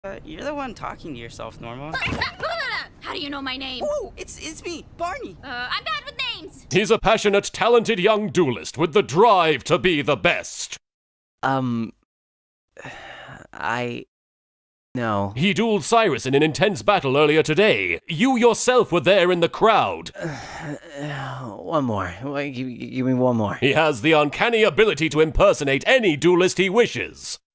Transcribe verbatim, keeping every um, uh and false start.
Uh, you're the one talking to yourself, Normal. How do you know my name? Oh, it's it's me, Barney. Uh, I'm bad with names. He's a passionate, talented young duelist with the drive to be the best. Um, I... No. He dueled Cyrus in an intense battle earlier today. You yourself were there in the crowd. One more. Give, give me one more. He has the uncanny ability to impersonate any duelist he wishes.